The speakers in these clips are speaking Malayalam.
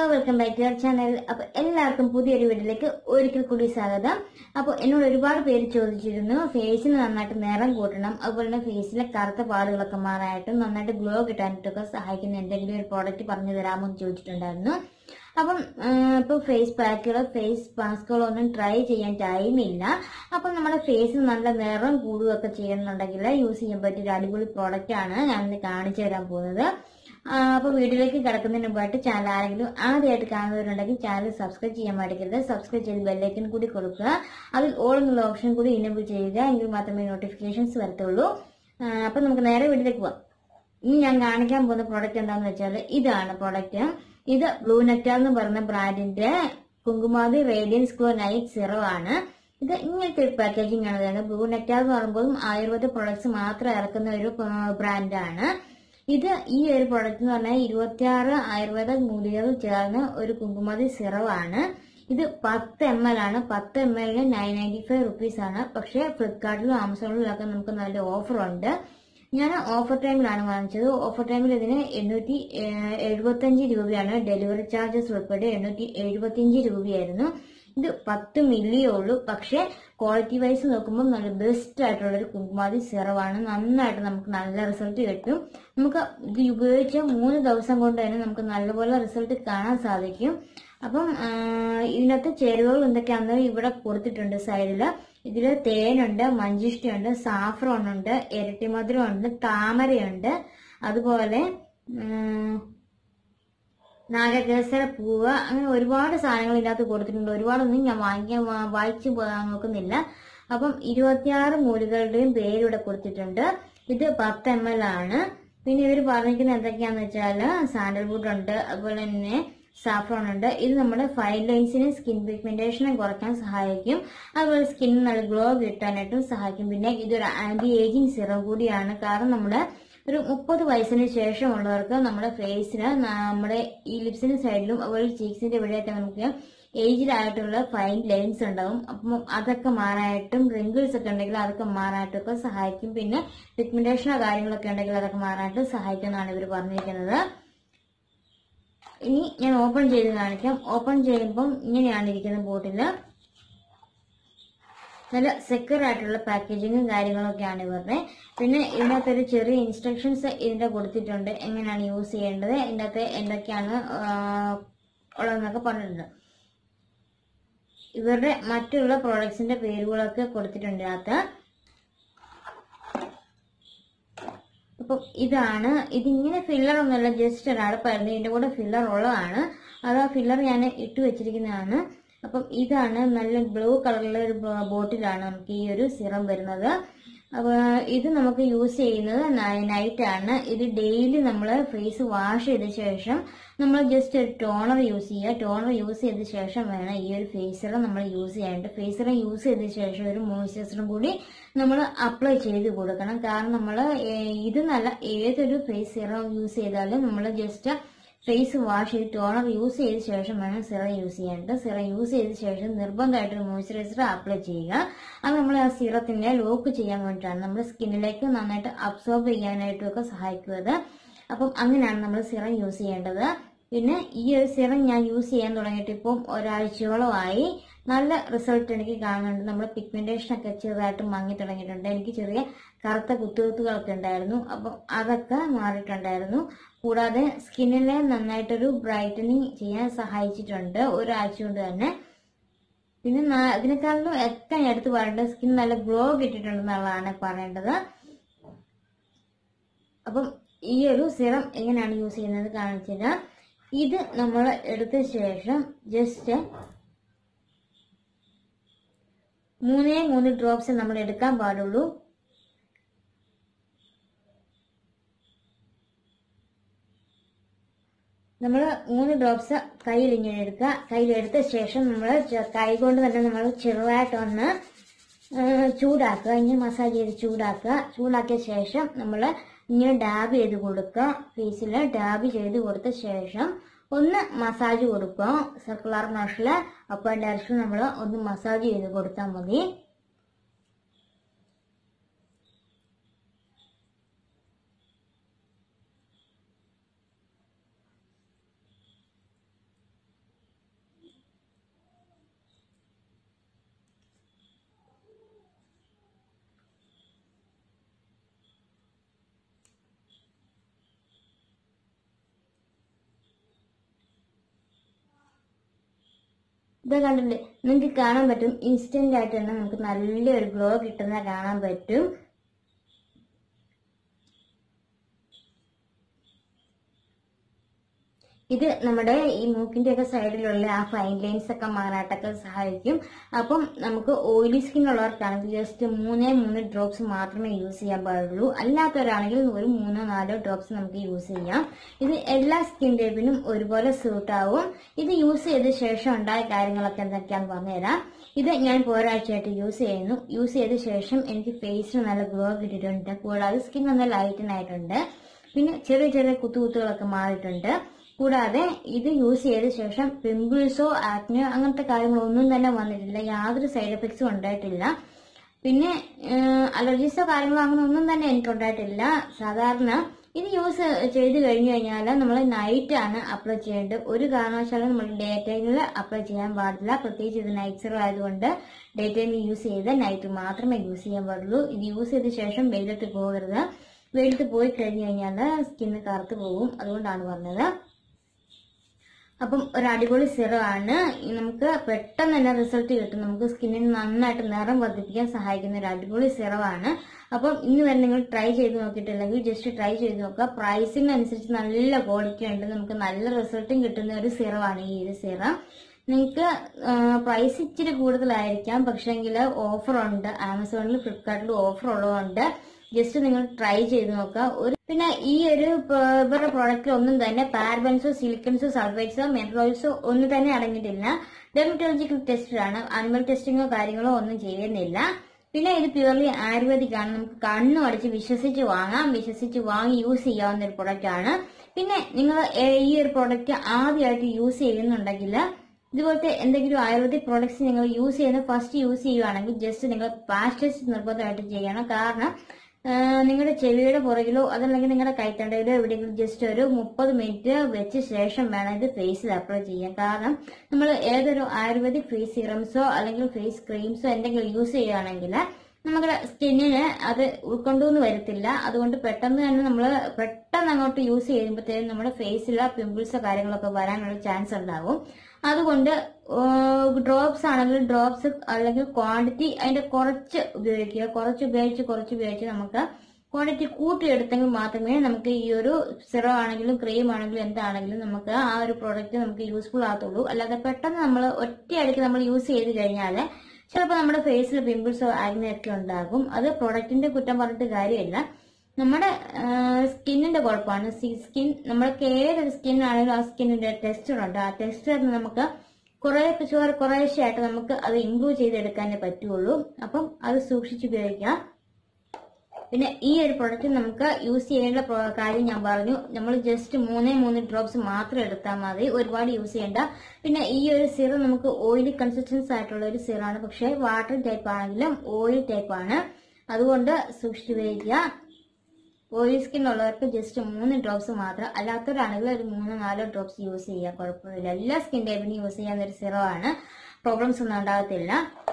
Welcome back to our channel. അപ്പൊ എല്ലാവർക്കും പുതിയൊരു വീഡിയോയിലേക്ക് ഒരിക്കൽ കൂടി സ്വാഗതം. അപ്പൊ എന്നോട് ഒരുപാട് പേര് ചോദിച്ചിരുന്നു ഫേസിന് നന്നായിട്ട് നിറം കൂട്ടണം, അതുപോലെ തന്നെ ഫേസിലെ കറുത്ത പാടുകളൊക്കെ മാറാനായിട്ടും നന്നായിട്ട് ഗ്ലോ കിട്ടാനായിട്ടൊക്കെ സഹായിക്കുന്ന എന്തെങ്കിലും ഒരു പ്രോഡക്റ്റ് പറഞ്ഞു തരാമോ എന്ന് ചോദിച്ചിട്ടുണ്ടായിരുന്നു. അപ്പം ഇപ്പൊ ഫേസ് പാക്കുകളോ ഫേസ് മാസ്കുകളോ ഒന്നും ട്രൈ ചെയ്യാൻ ടൈമില്ല. അപ്പം നമ്മുടെ ഫേസിന് നല്ല നിറം കൂടുകയൊക്കെ ചെയ്യുന്നുണ്ടെങ്കിൽ യൂസ് ചെയ്യാൻ പറ്റിയ ഒരു അടിപൊളി പ്രോഡക്റ്റ് ആണ് ഞാനിന്ന് കാണിച്ചു തരാൻ പോകുന്നത്. അപ്പൊ വീഡിയോയിലേക്ക് കിടക്കുന്നതിന് മുമ്പായിട്ട് ചാനൽ ആരെങ്കിലും ആദ്യമായിട്ട് കാണുന്നവരുണ്ടെങ്കിൽ ചാനൽ സബ്സ്ക്രൈബ് ചെയ്യാൻ മടിക്കരുത്. സബ്സ്ക്രൈബ് ചെയ്ത് ബെല്ലൈക്കൻ കൂടി കൊടുക്കുക, അതിൽ ഓൾ എന്നുള്ള ഓപ്ഷൻ കൂടി ഇനേബിൾ ചെയ്യുക, എങ്കിൽ മാത്രമേ നോട്ടിഫിക്കേഷൻസ് വരത്തുള്ളൂ. അപ്പൊ നമുക്ക് നേരെ വീഡിയോയിലേക്ക് പോവാം. ഇനി ഞാൻ കാണിക്കാൻ പോകുന്ന പ്രോഡക്റ്റ് എന്താണെന്ന് വെച്ചാൽ ഇതാണ് പ്രോഡക്റ്റ്. ഇത് ബ്ലൂ നെക്ടാർ എന്ന് പറയുന്ന ബ്രാൻഡിന്റെ Kumkumadi radiance glow night serum ആണ്. ഇത് ഇങ്ങനത്തെ ഒരു പാക്കേജിംഗ് ആണ് വരുന്നത്. ബ്ലൂ നെക്ടാർ എന്ന് പറയുമ്പോൾ ആയുർവേദ പ്രൊഡക്ട്സ് മാത്രം ഇറക്കുന്ന ഒരു ബ്രാൻഡാണ്. ഇത് ഈ ഒരു പ്രൊഡക്റ്റ് എന്ന് പറഞ്ഞാൽ 26 ആയുർവേദ മൂലികകൾ ചേർന്ന ഒരു കുങ്കുമാതി സിറവാണ്. ഇത് 10 ml ആണ്. 10 ml 995 റുപ്പീസ് ആണ്. പക്ഷെ ഫ്ലിപ്കാർട്ടിലും ആമസോണിലും ഒക്കെ നമുക്ക് നല്ല ഓഫർ ഉണ്ട്. ഞാൻ ഓഫർ ടൈമിലാണ് വാങ്ങിച്ചത്. ഓഫർ ടൈമിൽ ഇതിന് 875 രൂപയാണ്. ഡെലിവറി ചാർജസ് ഉൾപ്പെടെ 875 രൂപയായിരുന്നു. ഇത് 10 മില്ലിയേ ഉള്ളൂ. പക്ഷെ ക്വാളിറ്റി വൈസ് നോക്കുമ്പോൾ നല്ല ബെസ്റ്റ് ആയിട്ടുള്ള ഒരു കുങ്കുമാതി സിറവാണ്. നന്നായിട്ട് നമുക്ക് നല്ല റിസൾട്ട് കിട്ടും. നമുക്ക് ഇത് ഉപയോഗിച്ച 3 ദിവസം കൊണ്ട് തന്നെ നമുക്ക് നല്ലപോലെ റിസൾട്ട് കാണാൻ സാധിക്കും. അപ്പം ഇതിനകത്ത് ചേരുവകൾ എന്തൊക്കെയാണെന്ന് ഇവിടെ കൊടുത്തിട്ടുണ്ട് സൈഡില്. ഇതില് തേനുണ്ട്, മഞ്ചിഷ്ടയുണ്ട്, സാഫ്രോൺ ഉണ്ട്, ഇരട്ടിമധുരം ഉണ്ട്, താമരയുണ്ട്, അതുപോലെ നാഗകേസര പൂവ്, അങ്ങനെ ഒരുപാട് സാധനങ്ങൾ ഇതിനകത്ത് കൊടുത്തിട്ടുണ്ട്. ഒരുപാടൊന്നും ഞാൻ വായിച്ചു നോക്കുന്നില്ല. അപ്പം 26 മൂലികളുടെയും പേര് ഇവിടെ കൊടുത്തിട്ടുണ്ട്. ഇത് 10 ml ആണ്. പിന്നെ ഇവർ പറഞ്ഞിരിക്കുന്നത് എന്തൊക്കെയാന്ന് വെച്ചാല് സാൻഡൽവുഡ് ഉണ്ട്, അതുപോലെ തന്നെ സാഫ്രോൺ ഉണ്ട്. ഇത് നമ്മുടെ ഫൈൻ ലൈൻസിനും സ്കിൻ പിഗ്മെന്റേഷനും കുറയ്ക്കാൻ സഹായിക്കും. അതുപോലെ സ്കിൻ നല്ല ഗ്ലോ കിട്ടാനായിട്ടും സഹായിക്കും. പിന്നെ ഇതൊരു ആന്റി ഏജിങ് സിറം കൂടിയാണ്. കാരണം നമ്മുടെ ഒരു 30 വയസ്സിന് ശേഷമുള്ളവർക്ക് നമ്മുടെ ഫേസിന് നമ്മുടെ ഈ ലിപ്സിന് സൈഡിലും അതുപോലെ ചീക്സിന്റെ ഇവിടെയൊക്കെ നമുക്ക് ഏജ്ഡ് ആയിട്ടുള്ള ഫൈൻ ലൈൻസ് ഉണ്ടാവും. അപ്പം അതൊക്കെ മാറാനായിട്ടും റിങ്കിൾസ് ഒക്കെ ഉണ്ടെങ്കിൽ അതൊക്കെ മാറാനായിട്ടും ഒക്കെ സഹായിക്കും. പിന്നെ പിഗ്മെന്റേഷനോ കാര്യങ്ങളൊക്കെ ഉണ്ടെങ്കിൽ അതൊക്കെ മാറാനായിട്ട് സഹായിക്കുന്നതാണ് ഇവർ പറഞ്ഞിരിക്കുന്നത്. ഇനി ഞാൻ ഓപ്പൺ ചെയ്ത് കാണിക്കാം. ഓപ്പൺ ചെയ്യുമ്പം ഇങ്ങനെയാണ് ഇരിക്കുന്ന ബോട്ടില്. നല്ല സെക്യൂർ ആയിട്ടുള്ള പാക്കേജിങ്ങും കാര്യങ്ങളൊക്കെയാണ് ഇവരുടെ. പിന്നെ ഇതിനകത്തൊരു ചെറിയ ഇൻസ്ട്രക്ഷൻസ് ഇതിന്റെ കൊടുത്തിട്ടുണ്ട്, എങ്ങനെയാണ് യൂസ് ചെയ്യേണ്ടത്, ഇതിനകത്ത് എന്തൊക്കെയാണ് ഉള്ളതെന്നൊക്കെ പറഞ്ഞിട്ടുണ്ട്. ഇവരുടെ മറ്റുള്ള പ്രോഡക്ട്സിന്റെ പേരുകളൊക്കെ കൊടുത്തിട്ടുണ്ട് ഇതിനകത്ത്. അപ്പം ഇതാണ്. ഇതിങ്ങനെ ഫില്ലർ ഒന്നുമല്ല, ജസ്റ്റ് ഒരടപ്പായിരുന്നു. ഇതിന്റെ കൂടെ ഫില്ലർ ഉള്ളതാണ്. അത് ആ ഫില്ലർ ഞാൻ ഇട്ട് വെച്ചിരിക്കുന്നതാണ്. അപ്പം ഇതാണ് നല്ല ബ്ലൂ കളറിലെ ഒരു ബോട്ടിലാണ് നമുക്ക് ഈ ഒരു സിറം വരുന്നത്. അപ്പൊ ഇത് നമുക്ക് യൂസ് ചെയ്യുന്നത് നൈറ്റ് ആണ്. ഇത് ഡെയിലി നമ്മൾ ഫേസ് വാഷ് ചെയ്ത ശേഷം നമ്മൾ ജസ്റ്റ് ഒരു ടോണർ യൂസ് ചെയ്യുക. ടോണർ യൂസ് ചെയ്ത ശേഷം വേണം ഈ ഒരു ഫേസ് സിറം നമ്മൾ യൂസ് ചെയ്യാനായിട്ട്. ഫേസ് സിറം യൂസ് ചെയ്ത ശേഷം ഒരു മോയ്സ്ചറൈസറും കൂടി നമ്മൾ അപ്ലൈ ചെയ്ത് കൊടുക്കണം. കാരണം നമ്മൾ ഇത് നല്ല ഏതൊരു ഫേസ് സിറം യൂസ് ചെയ്താലും നമ്മൾ ജസ്റ്റ് ഫേസ് വാഷ് ചെയ്ത് ടോണർ യൂസ് ചെയ്ത ശേഷം വേണം സിറം യൂസ് ചെയ്യാനായിട്ട്. സിറം യൂസ് ചെയ്ത ശേഷം നിർബന്ധമായിട്ട് മോയ്സ്ചറൈസർ അപ്ലൈ ചെയ്യുക. അത് നമ്മൾ ആ സിറത്തിനെ ലോക്ക് ചെയ്യാൻ വേണ്ടിയിട്ടാണ്, നമ്മുടെ സ്കിന്നിലേക്ക് നന്നായിട്ട് അബ്സോർബ് ചെയ്യാനായിട്ടും ഒക്കെ സഹായിക്കുന്നത്. അപ്പം അങ്ങനെയാണ് നമ്മൾ സിറം യൂസ് ചെയ്യേണ്ടത്. പിന്നെ ഈ ഒരു സിറം ഞാൻ യൂസ് ചെയ്യാൻ തുടങ്ങിയിട്ട് ഇപ്പം ഒരാഴ്ചയോളമായി. നല്ല റിസൾട്ട് എനിക്ക് കാണുന്നുണ്ട്. നമ്മുടെ പിഗ്മെന്റേഷൻ ഒക്കെ ചെറുതായിട്ട് മങ്ങി തുടങ്ങിയിട്ടുണ്ട്. എനിക്ക് ചെറിയ കറുത്ത കുത്തുകുത്തുകളൊക്കെ ഉണ്ടായിരുന്നു. അപ്പം അതൊക്കെ മാറിയിട്ടുണ്ടായിരുന്നു. കൂടാതെ സ്കിന്നിനെ നന്നായിട്ടൊരു ബ്രൈറ്റനിങ് ചെയ്യാൻ സഹായിച്ചിട്ടുണ്ട് ഒരാഴ്ച കൊണ്ട് തന്നെ. പിന്നെ ഇതിനേക്കാളും ഒക്കെ എടുത്ത് പറയേണ്ടത് സ്കിൻ നല്ല ഗ്ലോ കിട്ടിയിട്ടുണ്ടെന്നുള്ളതാണ് പറയേണ്ടത്. അപ്പം ഈ ഒരു സിറം എങ്ങനെയാണ് യൂസ് ചെയ്യുന്നത് കാണിച്ചില്ല. ഇത് നമ്മൾ എടുത്ത ശേഷം ജസ്റ്റ് 3 ഡ്രോപ്സ് നമ്മൾ എടുക്കാൻ പാടുള്ളൂ. നമ്മൾ 3 ഡ്രോപ്സ് കയ്യിൽ ഇങ്ങനെ എടുക്കുക. കയ്യിലെടുത്ത ശേഷം നമ്മൾ കൈ കൊണ്ട് തന്നെ നമ്മൾ ചെറുതായിട്ടൊന്ന് ചൂടാക്കുക. ഇങ്ങനെ മസാജ് ചെയ്ത് ചൂടാക്കുക. ചൂടാക്കിയ ശേഷം നമ്മൾ ഇങ്ങനെ ഡാബ് ചെയ്ത് കൊടുക്കുക. ഫേസിൽ ഡാബ് ചെയ്ത് കൊടുത്ത ശേഷം ഒന്ന് മസാജ് കൊടുക്കുക. സർക്കുലർ മോഷനിൽ അപ്പ് ആൻഡ് ഡയറക്ഷൻ നമ്മൾ ഒന്ന് മസാജ് ചെയ്ത് കൊടുത്താൽ മതി. ഇത് കണ്ടില്ലേ, നിങ്ങൾക്ക് കാണാൻ പറ്റും ഇൻസ്റ്റന്റ് ആയിട്ട് തന്നെ നമുക്ക് നല്ലൊരു ഗ്ലോ കിട്ടുന്ന കാണാൻ പറ്റും. ഇത് നമ്മുടെ ഈ മൂക്കിന്റെ ഒക്കെ സൈഡിലുള്ള ആ ഫൈൻ ലൈൻസ് ഒക്കെ മാറാട്ടൊക്കെ സഹായിക്കും. അപ്പം നമുക്ക് ഓയിലി സ്കിൻ ഉള്ളവർക്കാണെങ്കിൽ ജസ്റ്റ് 3 ഡ്രോപ്സ് മാത്രമേ യൂസ് ചെയ്യാൻ പാടുള്ളൂ. അല്ലാത്തവരാണെങ്കിൽ ഒരു 3-4 ഡ്രോപ്സ് നമുക്ക് യൂസ് ചെയ്യാം. ഇത് എല്ലാ സ്കിൻ ടൈപ്പിനും ഒരുപോലെ സൂട്ട് ആവും. ഇത് യൂസ് ചെയ്ത ശേഷം ഉണ്ടായ കാര്യങ്ങളൊക്കെ എന്തൊക്കെയാണെന്ന് പറഞ്ഞുതരാം. ഇത് ഞാൻ ഒരാഴ്ചയായിട്ട് യൂസ് ചെയ്യുന്നു. യൂസ് ചെയ്ത ശേഷം എനിക്ക് ഫേസിന് നല്ല ഗ്ലോ കിട്ടിയിട്ടുണ്ട്. കൂടാതെ സ്കിൻ നല്ല ലൈറ്റൻ ആയിട്ടുണ്ട്. പിന്നെ ചെറിയ ചെറിയ കുത്തുകുത്തുകളൊക്കെ മാറിയിട്ടുണ്ട്. കൂടാതെ ഇത് യൂസ് ചെയ്ത ശേഷം പിമ്പിൾസോ ആക്നെയോ അങ്ങനത്തെ കാര്യങ്ങളൊന്നും തന്നെ വന്നിട്ടില്ല. യാതൊരു സൈഡ് എഫക്ട്സും ഉണ്ടായിട്ടില്ല. പിന്നെ അലർജീസോ കാര്യങ്ങളോ അങ്ങനെ ഒന്നും തന്നെ എനിക്കുണ്ടായിട്ടില്ല. സാധാരണ ഇത് യൂസ് ചെയ്ത് കഴിഞ്ഞു കഴിഞ്ഞാൽ നമ്മൾ നൈറ്റ് ആണ് അപ്ലൈ ചെയ്യേണ്ടത്. ഒരു കാരണവശാലും നമ്മൾ ഡേ ടൈമിൽ അപ്ലൈ ചെയ്യാൻ പാടില്ല. പ്രത്യേകിച്ച് ഇത് നൈറ്റ് സെറം ആയതുകൊണ്ട് ഡേ ടൈമിൽ യൂസ് ചെയ്ത് നൈറ്റ് മാത്രമേ യൂസ് ചെയ്യാൻ പാടുള്ളൂ. ഇത് യൂസ് ചെയ്ത ശേഷം വെയിലത്ത് പോകരുത്. വെയിലത്ത് പോയി കഴിഞ്ഞു കഴിഞ്ഞാൽ സ്കിന്ന് കറുത്ത് പോകും. അതുകൊണ്ടാണ് പറഞ്ഞത്. അപ്പം ഒരു അടിപൊളി സിറമാണ്. നമുക്ക് പെട്ടെന്ന് തന്നെ റിസൾട്ട് കിട്ടും. നമുക്ക് സ്കിന്നിന് നന്നായിട്ട് നിറം വർദ്ധിപ്പിക്കാൻ സഹായിക്കുന്ന ഒരു അടിപൊളി സിറമാണ്. അപ്പം ഇന്ന് വരെ നിങ്ങൾ ട്രൈ ചെയ്ത് നോക്കിയിട്ടില്ലെങ്കിൽ ജസ്റ്റ് ട്രൈ ചെയ്ത് നോക്കുക. പ്രൈസിനനുസരിച്ച് നല്ല ക്വാളിറ്റി ഉണ്ട്. നമുക്ക് നല്ല റിസൾട്ടും കിട്ടുന്ന ഒരു സിറമാണ് ഈ ഒരു സിറം. നിങ്ങൾക്ക് പ്രൈസ് ഇച്ചിരി കൂടുതലായിരിക്കാം, പക്ഷെങ്കിൽ ഓഫർ ഉണ്ട്. ആമസോണിലും ഫ്ലിപ്കാർട്ടിലും ഓഫർ ഉള്ളതുകൊണ്ട് ജസ്റ്റ് നിങ്ങൾ ട്രൈ ചെയ്ത് നോക്കുക. പിന്നെ ഈ ഒരു ഇവരുടെ പ്രോഡക്റ്റിൽ ഒന്നും തന്നെ പാരബൻസോ സിലിക്കൺസോ സൾഫേറ്റ്സോ മെറ്ററോൾസോ ഒന്നും തന്നെ അടങ്ങിയിട്ടില്ല. ഡെർമറ്റോളജിക്കൽ ടെസ്റ്റഡ് ആണ്. അനിമൽ ടെസ്റ്റിങ്ങോ കാര്യങ്ങളോ ഒന്നും ചെയ്യുന്നില്ല. പിന്നെ ഇത് പ്യൂർലി ആയുർവേദിക് ആണ്. നമുക്ക് കണ്ണു അടിച്ച് വിശ്വസിച്ച് വാങ്ങാം. വിശ്വസിച്ച് വാങ്ങി യൂസ് ചെയ്യാവുന്ന ഒരു പ്രൊഡക്റ്റ് ആണ്. പിന്നെ നിങ്ങൾ ഈ ഒരു പ്രൊഡക്റ്റ് ആദ്യമായിട്ട് യൂസ് ചെയ്യുന്നുണ്ടെങ്കിൽ ഇതുപോലത്തെ എന്തെങ്കിലും ആയുർവേദിക് പ്രോഡക്ട്സ് നിങ്ങൾ യൂസ് ചെയ്യുന്ന ഫസ്റ്റ് യൂസ് ചെയ്യുകയാണെങ്കിൽ ജസ്റ്റ് നിങ്ങൾ പാച്ച് ടെസ്റ്റ് നിർബന്ധമായിട്ട് ചെയ്യണം. കാരണം നിങ്ങളുടെ ചെവിയുടെ പുറകിലോ അതല്ലെങ്കിൽ നിങ്ങളുടെ കൈത്തണ്ടയിലോ എവിടെയെങ്കിലും ജസ്റ്റ് ഒരു 30 മിനിറ്റ് വെച്ച ശേഷം വേണം ഇത് ഫേസിൽ അപ്ലൈ ചെയ്യാൻ. കാരണം നമ്മൾ ഏതൊരു ആയുർവേദിക് ഫേസ് സിറംസോ അല്ലെങ്കിൽ ഫേസ് ക്രീംസോ എന്തെങ്കിലും യൂസ് ചെയ്യുകയാണെങ്കിൽ നമ്മുടെ സ്കിന്നിന് അത് ഉൾക്കൊണ്ടുവന്ന് വരത്തില്ല. അതുകൊണ്ട് പെട്ടെന്ന് തന്നെ നമ്മൾ പെട്ടെന്ന് അങ്ങോട്ട് യൂസ് ചെയ്യുമ്പോഴത്തേക്കും നമ്മുടെ ഫേസിൽ പിമ്പിൾസോ കാര്യങ്ങളൊക്കെ വരാനുള്ള ചാൻസ് ഉണ്ടാവും. അതുകൊണ്ട് ഡ്രോപ്സ് ആണെങ്കിൽ ഡ്രോപ്സ് അല്ലെങ്കിൽ ക്വാണ്ടിറ്റി അതിന്റെ കുറച്ച് ഉപയോഗിക്കുക. കുറച്ച് ഉപയോഗിച്ച് നമുക്ക് ക്വാണ്ടിറ്റി കൂട്ടിയെടുത്തെങ്കിൽ മാത്രമേ നമുക്ക് ഈ ഒരു സിറം ആണെങ്കിലും ക്രീം ആണെങ്കിലും എന്താണെങ്കിലും നമുക്ക് ആ ഒരു പ്രോഡക്റ്റ് നമുക്ക് യൂസ്ഫുൾ ആകത്തുള്ളൂ. അല്ലാതെ പെട്ടെന്ന് നമ്മൾ ഒറ്റയടിക്ക് നമ്മൾ യൂസ് ചെയ്ത് കഴിഞ്ഞാൽ ചിലപ്പോൾ നമ്മുടെ ഫേസിൽ പിമ്പിൾസോ ആഗ്നയൊക്കെ ഉണ്ടാകും. അത് പ്രൊഡക്റ്റിന്റെ കുറ്റം പറഞ്ഞിട്ട് കാര്യമില്ല, നമ്മുടെ സ്കിന്നിന്റെ കുഴപ്പമാണ്. സ്കിൻ നമ്മൾക്ക് ഏതൊരു സ്കിന്നാണെങ്കിലും ആ സ്കിന്നിന്റെ ടെസ്റ്റർ ഉണ്ട്. ആ ടെസ്റ്റർ നമുക്ക് കുറേശ്ശെയായിട്ട് നമുക്ക് അത് ഇംപ്രൂവ് ചെയ്തെടുക്കാനേ പറ്റുള്ളൂ. അപ്പം അത് സൂക്ഷിച്ചുപയോഗിക്കാം. പിന്നെ ഈ ഒരു പ്രൊഡക്റ്റ് നമുക്ക് യൂസ് ചെയ്യേണ്ട കാര്യം ഞാൻ പറഞ്ഞു. നമ്മൾ ജസ്റ്റ് 3 ഡ്രോപ്സ് മാത്രം എടുത്താൽ മതി, ഒരുപാട് യൂസ് ചെയ്യേണ്ട. പിന്നെ ഈ ഒരു സിറം നമുക്ക് ഓയിലി കൺസിസ്റ്റൻസ് ആയിട്ടുള്ള ഒരു സിറാണ്. പക്ഷെ വാട്ടർ ടൈപ്പ് ആണെങ്കിലും ഓയിൽ ടൈപ്പ് ആണ്. അതുകൊണ്ട് സൂക്ഷിച്ചുപയോഗിക്കുക. ഓയിൽ സ്കിൻ ഉള്ളവർക്ക് ജസ്റ്റ് 3 ഡ്രോപ്സ് മാത്രം, അല്ലാത്തവരാണെങ്കിൽ ഒരു 3-4 ഡ്രോപ്സ് യൂസ് ചെയ്യാം, കുഴപ്പമില്ല. എല്ലാ സ്കിൻ ടൈപ്പിനും യൂസ് ചെയ്യാവുന്ന ഒരു സിറമാണ്. പ്രോബ്ലംസ് ഒന്നും ഉണ്ടാകത്തില്ല.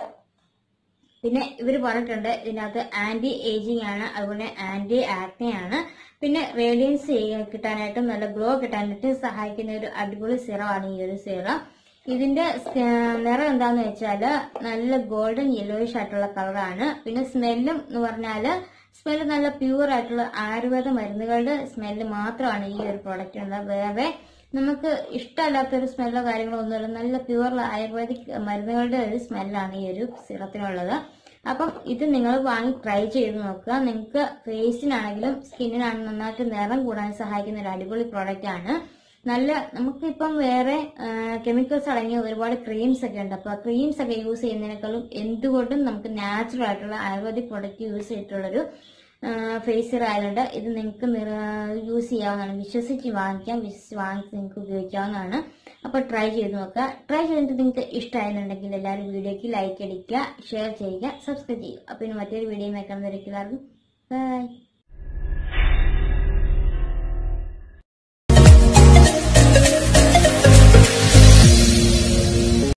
പിന്നെ ഇവർ പറഞ്ഞിട്ടുണ്ട് ഇതിനകത്ത് ആന്റി ഏജിങ് ആണ്, അതുപോലെ ആന്റി ആക്നെ ആണ്. പിന്നെ റേഡിയൻസ് കിട്ടാനായിട്ടും നല്ല ഗ്ലോ കിട്ടാനായിട്ടും സഹായിക്കുന്ന ഒരു അടിപൊളി സിറമാണ് ഈ ഒരു സിറം. ഇതിന്റെ നിറം എന്താന്ന് വെച്ചാല് നല്ല ഗോൾഡൻ യെല്ലോയിഷ് ആയിട്ടുള്ള കളറാണ്. പിന്നെ സ്മെല്ലും എന്ന് പറഞ്ഞാല് സ്മെല്ല് നല്ല പ്യൂർ ആയിട്ടുള്ള ആയുർവേദ മരുന്നുകളുടെ സ്മെല്ല് മാത്രമാണ് ഈ ഒരു പ്രോഡക്റ്റ് ഉള്ളത്. വേറെ നമുക്ക് ഇഷ്ടമല്ലാത്തൊരു സ്മെല്ലോ കാര്യങ്ങളോ ഒന്നുമില്ല. നല്ല പ്യൂർ ആയുർവേദിക് മരുന്നുകളുടെ ഒരു സ്മെല്ലാണ് ഈ ഒരു സിറത്തിനുള്ളത്. അപ്പം ഇത് നിങ്ങൾ വാങ്ങി ട്രൈ ചെയ്ത് നോക്കുക. നിങ്ങൾക്ക് ഫേസിനാണെങ്കിലും സ്കിന്നിനാണെങ്കിലും നന്നായിട്ട് നിറം കൂടാൻ സഹായിക്കുന്ന ഒരു അടിപൊളി പ്രോഡക്റ്റ് ആണ്. നല്ല നമുക്കിപ്പം വേറെ കെമിക്കൽസ് അടങ്ങിയ ഒരുപാട് ക്രീംസ് ഒക്കെ ഉണ്ട്. അപ്പൊ ആ ക്രീംസ് ഒക്കെ യൂസ് ചെയ്യുന്നതിനേക്കാളും എന്തുകൊണ്ടും നമുക്ക് നാച്ചുറൽ ആയിട്ടുള്ള ആയുർവേദിക് പ്രോഡക്റ്റ് യൂസ് ചെയ്തിട്ടുള്ളൊരു ഫേസ് സിറം ആയതുകൊണ്ട് ഇത് നിങ്ങൾക്ക് യൂസ് ചെയ്യാവുന്നതാണ്. വിശ്വസിച്ച് വാങ്ങിക്കാം, വാങ്ങിച്ച് നിങ്ങൾക്ക് ഉപയോഗിക്കാവുന്നതാണ്. അപ്പൊ ട്രൈ ചെയ്ത് നോക്കുക. ട്രൈ ചെയ്തിട്ട് നിങ്ങൾക്ക് ഇഷ്ടമായിരുന്നുണ്ടെങ്കിൽ എല്ലാവരും വീഡിയോക്ക് ലൈക്ക് അടിക്കുക, ഷെയർ ചെയ്യുക, സബ്സ്ക്രൈബ് ചെയ്യുക. അപ്പൊ ഇനി മറ്റൊരു വീഡിയോ കാണുന്നവരേക്കും എല്ലാവർക്കും ബൈ.